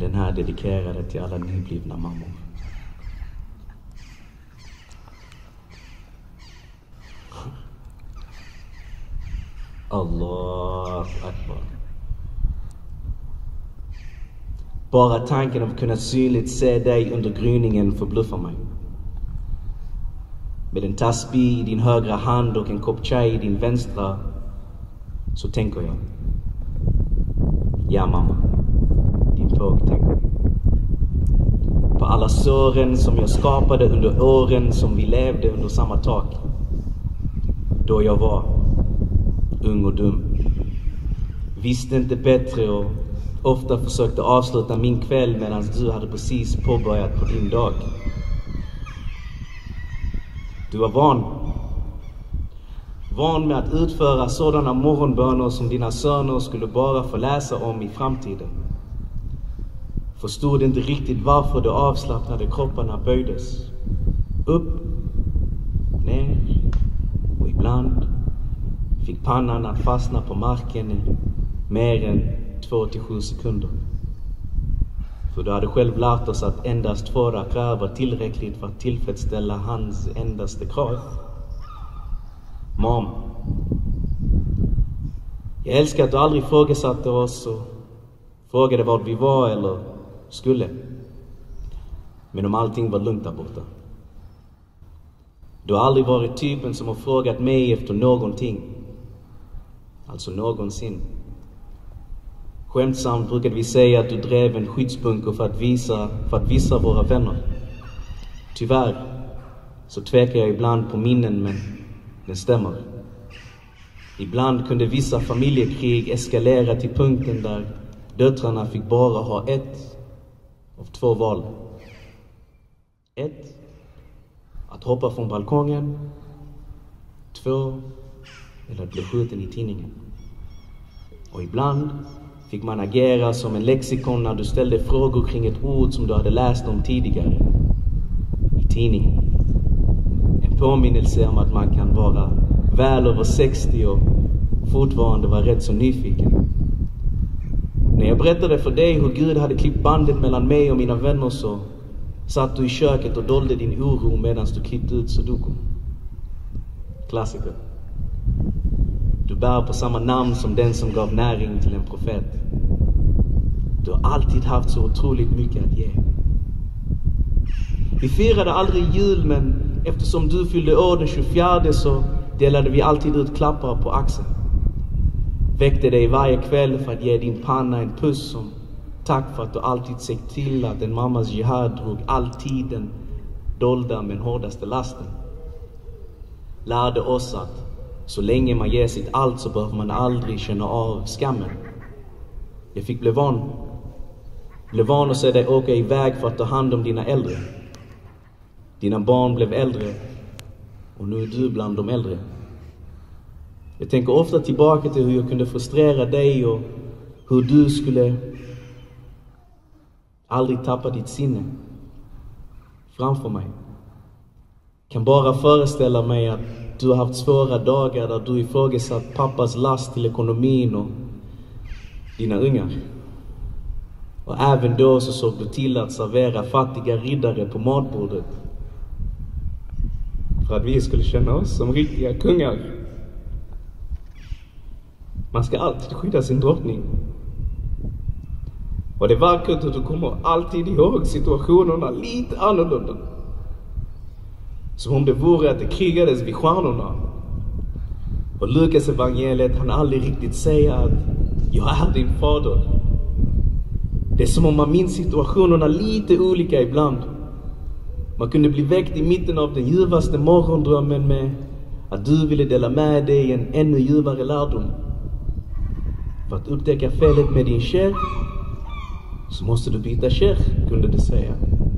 den här dedikerad till alla nyblivna mammor. Allah Akbar. Bara tanken av att kunna synligt se dig under gryningen förbluffar mig. Med en tasbih i din högra hand och en kopp chai i din vänstra, så tänker jag: ja mamma, din påg tänker. På alla såren som jag skapade under åren som vi levde under samma tak. Då jag var ung och dum, visste inte bättre och ofta försökte avsluta min kväll medan du hade precis påbörjat på din dag. Du var van med att utföra sådana morgonböner som dina söner skulle bara få läsa om i framtiden. Förstod inte riktigt varför de avslappnade kropparna böjdes. Upp, ner och ibland fick pannan att fastna på marken i mer än 2-7 sekunder. För du hade själv lärt oss att endast 2 rakar var tillräckligt för att tillfredsställa hans endaste krav. Mom, jag älskar att du aldrig ifrågasatte oss och frågade vad vi var eller skulle. Men om allting var lugnt där borta. Du har aldrig varit typen som har frågat mig efter någonting. Alltså någonsin. Skämtsamt brukade vi säga att du drev en skyddsbunker för att visa våra vänner. Tyvärr så tvekar jag ibland på minnen, men det stämmer. Ibland kunde vissa familjekrig eskalera till punkten där döttrarna fick bara ha ett av 2 val. 1, att hoppa från balkongen. 2, eller att bli skjuten i tidningen. Och ibland fick man agera som en lexikon när du ställde frågor kring ett ord som du hade läst om tidigare i tidningen. En påminnelse om att man kan vara väl över 60 och fortfarande vara rätt så nyfiken. När jag berättade för dig hur Gud hade klippt bandet mellan mig och mina vänner, så satt du i köket och dolde din oro medan du klippte ut sudoku. Klassiker. Du bär på samma namn som den som gav näring till en profet. Du har alltid haft så otroligt mycket att ge. Vi firade aldrig jul, men eftersom du fyllde år den 24 så delade vi alltid ut klappar på axeln. Väckte dig varje kväll för att ge din panna en puss som tack för att du alltid sett till att en mammas jihad drog alltid den dolda men hårdaste lasten. Lärde oss att så länge man ger sitt allt så behöver man aldrig känna av skammen. Jag fick bli van att se dig åka iväg för att ta hand om dina äldre. Dina barn blev äldre och nu är du bland de äldre. Jag tänker ofta tillbaka till hur jag kunde frustrera dig och hur du skulle aldrig tappa ditt sinne framför mig. Kan bara föreställa mig att du har haft svåra dagar där du ifrågasatt pappas last till ekonomin och dina ungar. Och även då så såg du till att servera fattiga riddare på matbordet för att vi skulle känna oss som riktiga kungar. Man ska alltid skydda sin drottning. Och det är vackert att du kommer alltid ihåg situationerna lite annorlunda. Som om det vore att det krigades vid stjärnorna. Och Lukas evangeliet han aldrig riktigt säga att jag är din fader. Det är som om man minns situationerna lite olika ibland. Man kunde bli väckt i mitten av den ljuvaste morgondrömmen med att du ville dela med dig en ännu ljuvare lärdom. För att upptäcka felet med din sheikh så måste du byta sheikh, kunde det säga.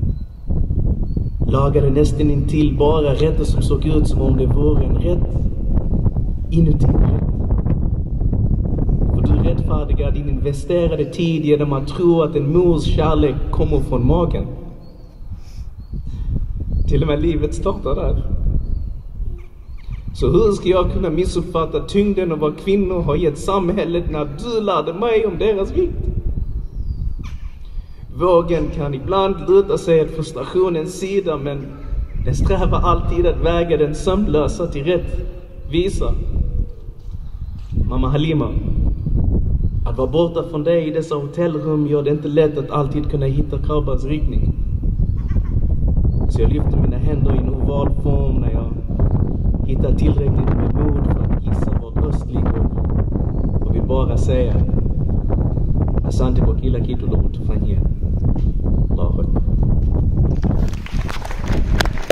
Lagade nästan intill bara rätter som såg ut som om det vore en rätt inuti rätt. Och du rättfärdigar din investerade tid genom att tro att en mors kärlek kommer från magen. Till och med livet startar där. Så hur ska jag kunna missuppfatta tyngden av vad kvinnor har gett samhället när du lärde mig om deras vikt? Vågen kan ibland luta sig åt frustrationens sida, men den strävar alltid att väga den sömnlösa till rätt visa. Mamma Halima, att vara borta från dig i dessa hotellrum gör det inte lätt att alltid kunna hitta Kabas riktning. Så jag lyfter mina händer i en oval form när jag hittar tillräckligt med mod för att gissa var öst ligger. Och vill bara säga asante kwa kila kitu ulotufanyia. Allahu Akbar.